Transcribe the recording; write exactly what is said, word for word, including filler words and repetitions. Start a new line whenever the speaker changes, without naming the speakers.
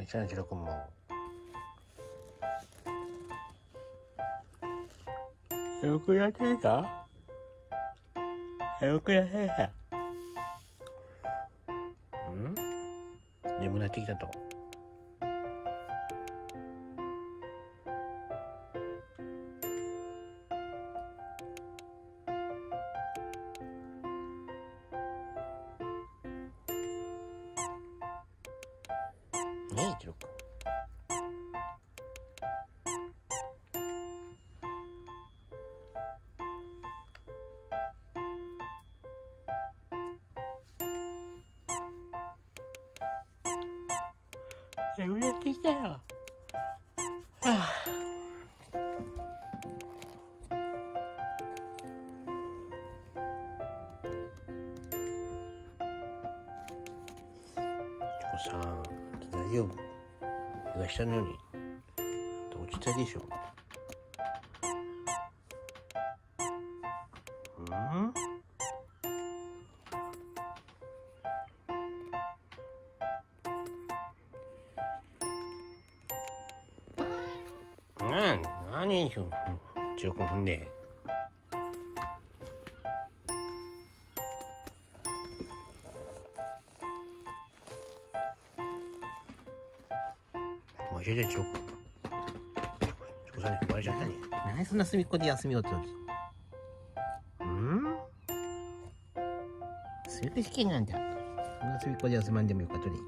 ちゃん、ジロ君も。よくやってた？よくやってた？ん？眠くなってきたと。ねえ、ジロ君。眠くなってきたよ。はあ。さあ、大丈夫？怪我したのに落ちたでしょ。うんな、何よ、じゅうごふんで。マジでちょ、ちょこさんね、割れちゃったね。何そんな隅っこで休みようと。うんそういう試験なんだ。そんな隅っこで休まんでもよかったね。